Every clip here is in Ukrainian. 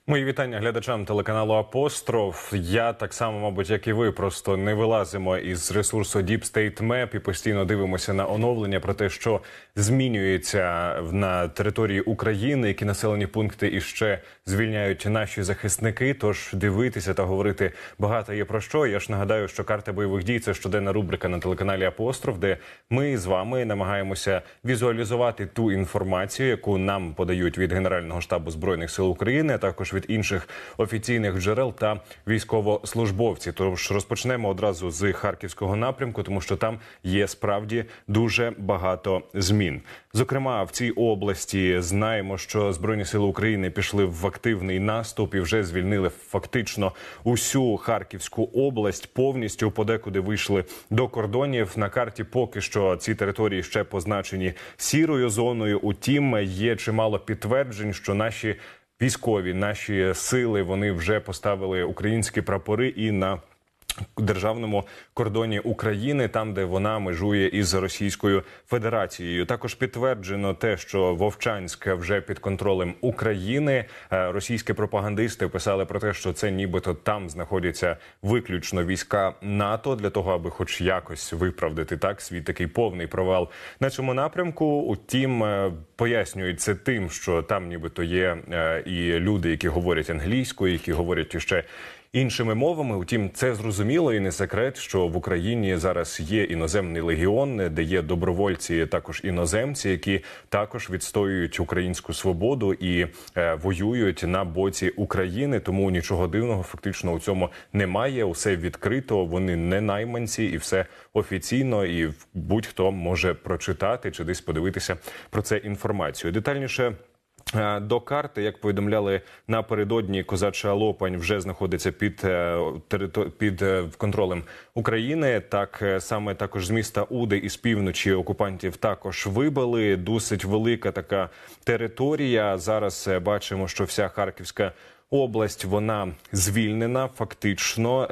Мої вітання глядачам телеканалу «Апостроф». Я так само, мабуть, як і ви, просто не вилазимо із ресурсу Deep State Map і постійно дивимося на оновлення про те, що змінюється на території України, які населені пункти іще звільняють наші захисники. Тож дивитися та говорити багато є про що. Я ж нагадаю, що карта бойових дій – це щоденна рубрика на телеканалі «Апостроф», де ми з вами намагаємося візуалізувати ту інформацію, яку нам подають від Генерального штабу Збройних сил України, а також від інших офіційних джерел та військовослужбовців. Тож розпочнемо одразу з Харківського напрямку, тому що там є справді дуже багато змін. Зокрема, в цій області знаємо, що Збройні сили України пішли в активний наступ і вже звільнили фактично усю Харківську область, повністю подекуди вийшли до кордонів. На карті поки що ці території ще позначені сірою зоною, утім є чимало підтверджень, що наші військові, наші сили, вони вже поставили українські прапори і на державному кордоні України, там, де вона межує із Російською Федерацією. Також підтверджено те, що Вовчанськ вже під контролем України. Російські пропагандисти писали про те, що це нібито там знаходяться виключно війська НАТО, для того, аби хоч якось виправдати так свій такий повний провал на цьому напрямку. Утім, пояснюють це тим, що там нібито є і люди, які говорять англійською, які говорять іще іншими мовами. Утім, це зрозуміло і не секрет, що в Україні зараз є іноземний легіон, де є добровольці, також іноземці, які також відстоюють українську свободу і воюють на боці України. Тому нічого дивного фактично у цьому немає. Усе відкрито, вони не найманці і все офіційно. І будь-хто може прочитати чи десь подивитися про це інформацію. Детальніше до карти, як повідомляли напередодні, Козача Лопань вже знаходиться під контролем України. Так саме також з міста Уди із півночі окупантів також вибили. Досить велика така територія. Зараз бачимо, що вся Харківська область, вона звільнена фактично.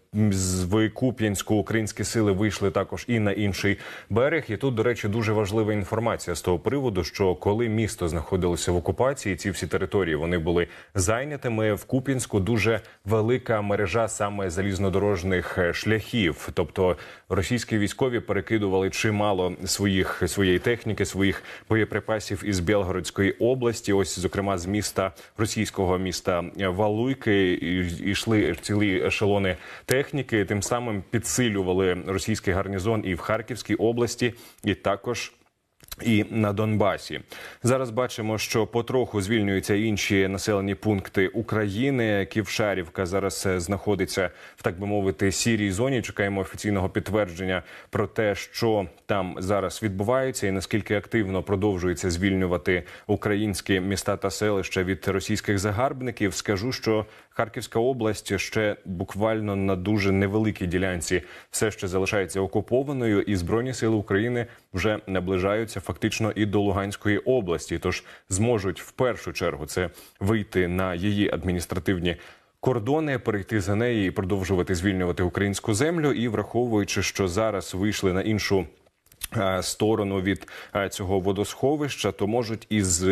В Куп'янську українські сили вийшли також і на інший берег. І тут, до речі, дуже важлива інформація з того приводу, що коли місто знаходилося в окупації, ці всі території, вони були зайнятими. В Куп'янську дуже велика мережа саме залізнодорожних шляхів. Тобто російські військові перекидували чимало своєї техніки, своїх боєприпасів із Білгородської області. Ось, зокрема, з російського міста Валуйки йшли цілі ешелони техніки, тим самим підсилювали російський гарнізон і в Харківській області, і також і на Донбасі. Зараз бачимо, що потроху звільнюються інші населені пункти України. Ківшарівка зараз знаходиться в, так би мовити, сірій зоні. Чекаємо офіційного підтвердження про те, що там зараз відбувається і наскільки активно продовжується звільнювати українські міста та селища від російських загарбників. Скажу, що Харківська область ще буквально на дуже невеликій ділянці все ще залишається окупованою, і Збройні сили України вже наближаються фактично і до Луганської області. Тож зможуть в першу чергу це вийти на її адміністративні кордони, перейти за неї і продовжувати звільнювати українську землю. І враховуючи, що зараз вийшли на іншу сторону від цього водосховища, то можуть із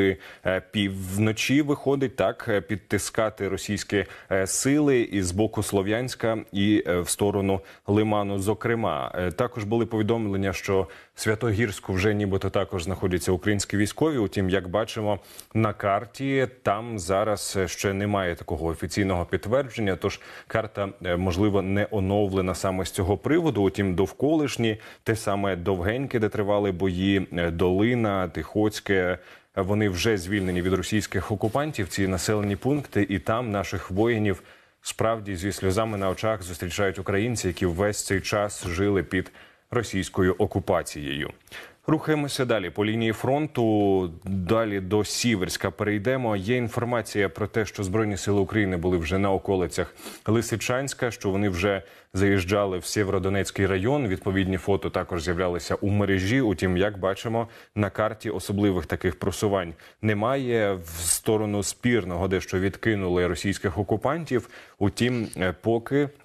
півночі, виходить, так, підтискати російські сили із боку Слов'янська і в сторону Лиману, зокрема. Також були повідомлення, що в Святогірську вже нібито також знаходяться українські військові. Утім, як бачимо на карті, там зараз ще немає такого офіційного підтвердження, тож карта, можливо, не оновлена саме з цього приводу. Утім, довколишні, те саме Довгеньке, де тривали бої, Долина, Тихоцьке, вони вже звільнені від російських окупантів, ці населені пункти, і там наших воїнів справді зі сльозами на очах зустрічають українці, які весь цей час жили під російською окупацією. Рухаємося далі по лінії фронту, далі до Сіверська перейдемо. Є інформація про те, що Збройні сили України були вже на околицях Лисичанська, що вони вже заїжджали в Сєвєродонецький район. Відповідні фото також з'являлися у мережі. Утім, як бачимо, на карті особливих таких просувань немає. В сторону Спірного дещо відкинули російських окупантів. Утім, поки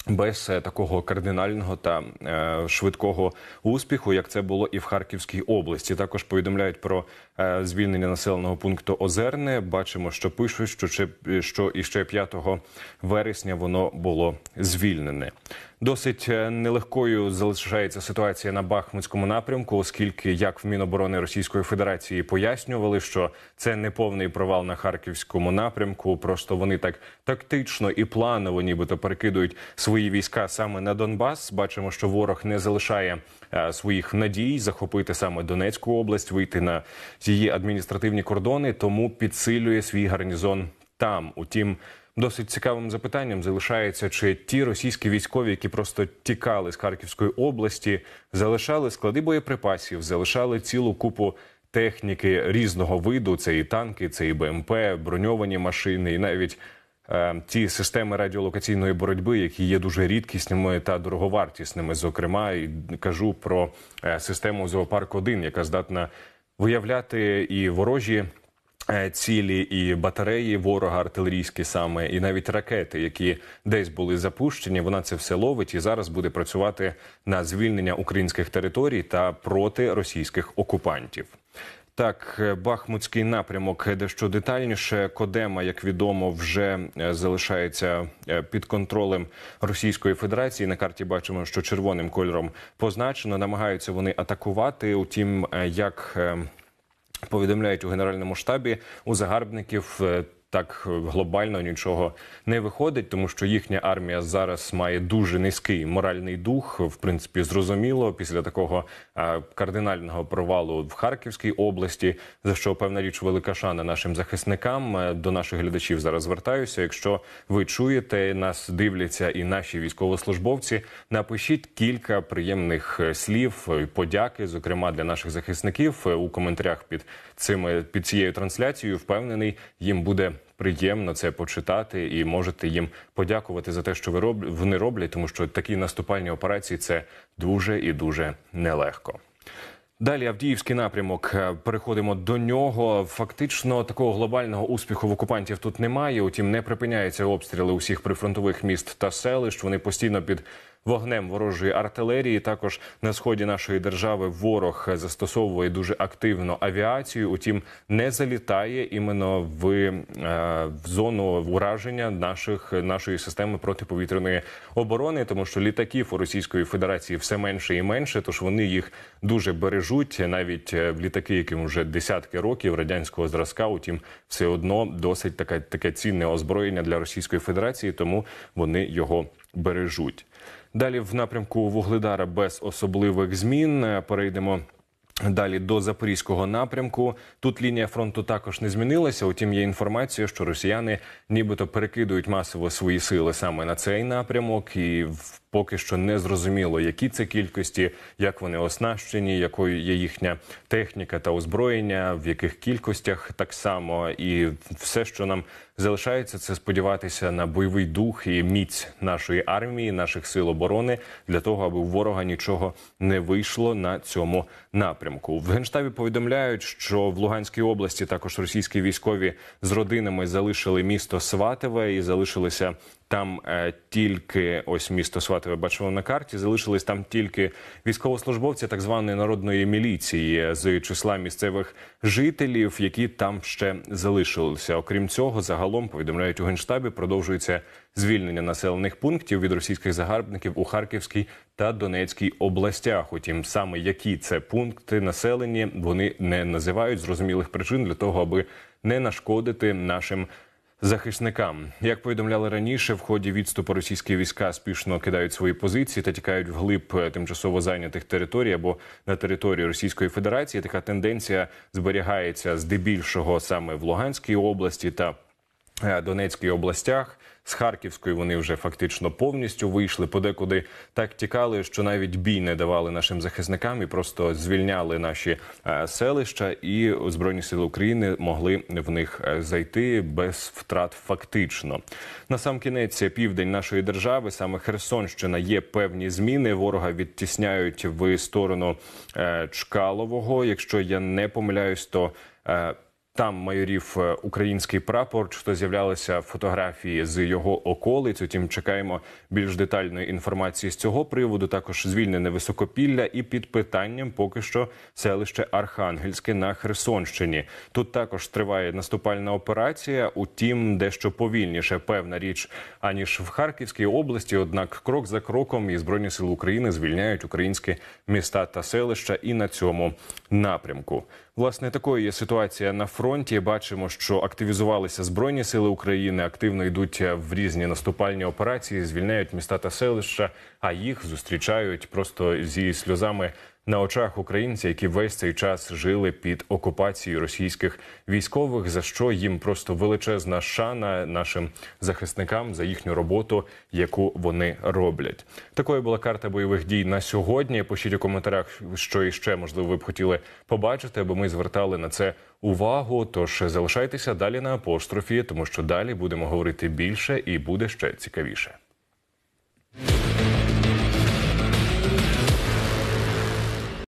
без такого кардинального та швидкого успіху, як це було і в Харківській області. Також повідомляють про звільнення населеного пункту Озерне. Бачимо, що пишуть, що іще 5 вересня воно було звільнене. Досить нелегкою залишається ситуація на Бахмутському напрямку, оскільки, як в Міноборони Російської Федерації пояснювали, що це не повний провал на Харківському напрямку, просто вони так тактично і планово нібито перекидують свої війська саме на Донбас. Бачимо, що ворог не залишає своїх надій захопити саме Донецьку область, вийти на її адміністративні кордони, тому підсилює свій гарнізон там. Утім, досить цікавим запитанням залишається, чи ті російські військові, які просто тікали з Харківської області, залишали склади боєприпасів, залишали цілу купу техніки різного виду, це і танки, це і БМП, броньовані машини, і навіть ті системи радіолокаційної боротьби, які є дуже рідкісними та дороговартісними. Зокрема, і кажу про систему «Зоопарк-1», яка здатна виявляти і ворожі цілі, і батареї ворога артилерійські саме, і навіть ракети, які десь були запущені. Вона це все ловить і зараз буде працювати на звільнення українських територій та проти російських окупантів. Так, Бахмутський напрямок дещо детальніше. Кодема, як відомо, вже залишається під контролем Російської Федерації. На карті бачимо, що червоним кольором позначено. Намагаються вони атакувати. Утім, як повідомляють у Генеральному штабі, у загарбників так глобально нічого не виходить, тому що їхня армія зараз має дуже низький моральний дух. В принципі, зрозуміло, після такого кардинального провалу в Харківській області, за що, певна річ, велика шана нашим захисникам. До наших глядачів зараз звертаюся. Якщо ви чуєте, нас дивляться і наші військовослужбовці, напишіть кілька приємних слів, подяки, зокрема для наших захисників, у коментарях під цією трансляцією. Впевнений, їм буде приємно це почитати і можете їм подякувати за те, що вони роблять, тому що такі наступальні операції – це дуже і дуже нелегко. Далі Авдіївський напрямок. Переходимо до нього. Фактично такого глобального успіху в окупантів тут немає. Утім, не припиняються обстріли усіх прифронтових міст та селищ. Вони постійно під вогнем ворожої артилерії. Також на сході нашої держави ворог застосовує дуже активно авіацію. Утім, не залітає іменно в зону ураження нашої системи протиповітряної оборони, тому що літаків у Російської Федерації все менше і менше, тож вони їх дуже бережуть. Навіть літаки, яким вже десятки років, радянського зразка, утім, все одно досить таке цінне озброєння для Російської Федерації, тому вони його бережуть. Далі в напрямку Вугледара без особливих змін. Перейдемо далі до Запорізького напрямку. Тут лінія фронту також не змінилася, утім є інформація, що росіяни нібито перекидують масово свої сили саме на цей напрямок, і поки що не зрозуміло, які це кількості, як вони оснащені, якою є їхня техніка та озброєння, в яких кількостях так само. І все, що нам залишається, це сподіватися на бойовий дух і міць нашої армії, наших сил оборони, для того, аби у ворога нічого не вийшло на цьому напрямку. В Генштабі повідомляють, що в Луганській області також російські військові з родинами залишили місто Сватове і залишилися там тільки, ось місто Сватове бачимо на карті, залишились там тільки військовослужбовці так званої народної міліції з числа місцевих жителів, які там ще залишилися. Окрім цього, загалом, повідомляють у Генштабі, продовжується звільнення населених пунктів від російських загарбників у Харківській та Донецькій областях. Утім, саме які це пункти населені, вони не називають зрозумілих причин для того, аби не нашкодити нашим захисникам. Як повідомляли раніше, в ході відступу російські війська спішно кидають свої позиції та тікають вглиб тимчасово зайнятих територій або на території Російської Федерації. Така тенденція зберігається здебільшого саме в Луганській області та Донецькій областях. З Харківської вони вже фактично повністю вийшли, подекуди так тікали, що навіть бій не давали нашим захисникам і просто звільняли наші селища, і Збройні сили України могли в них зайти без втрат фактично. Насамкінець, південь нашої держави, саме Херсонщина, є певні зміни. Ворога відтісняють в сторону Чкалового. Якщо я не помиляюсь, то Там майорів український прапор, що з'являлися фотографії з його околиць. Утім, чекаємо більш детальної інформації з цього приводу. Також звільнене Високопілля і під питанням поки що селище Архангельське на Херсонщині. Тут також триває наступальна операція, утім, дещо повільніше, певна річ, аніж в Харківській області. Однак крок за кроком і Збройні сили України звільняють українські міста та селища і на цьому напрямку. Власне, такою є ситуація на фронті. Бачимо, що активізувалися Збройні сили України, активно йдуть в різні наступальні операції, звільняють міста та селища, а їх зустрічають просто зі сльозами на очах українці, які весь цей час жили під окупацією російських військових, за що їм просто величезна шана нашим захисникам за їхню роботу, яку вони роблять. Такою була карта бойових дій на сьогодні. Пишіть у коментарях, що іще, можливо, ви б хотіли побачити, аби ми звертали на це увагу. Тож залишайтеся далі на Апострофі, тому що далі будемо говорити більше і буде ще цікавіше.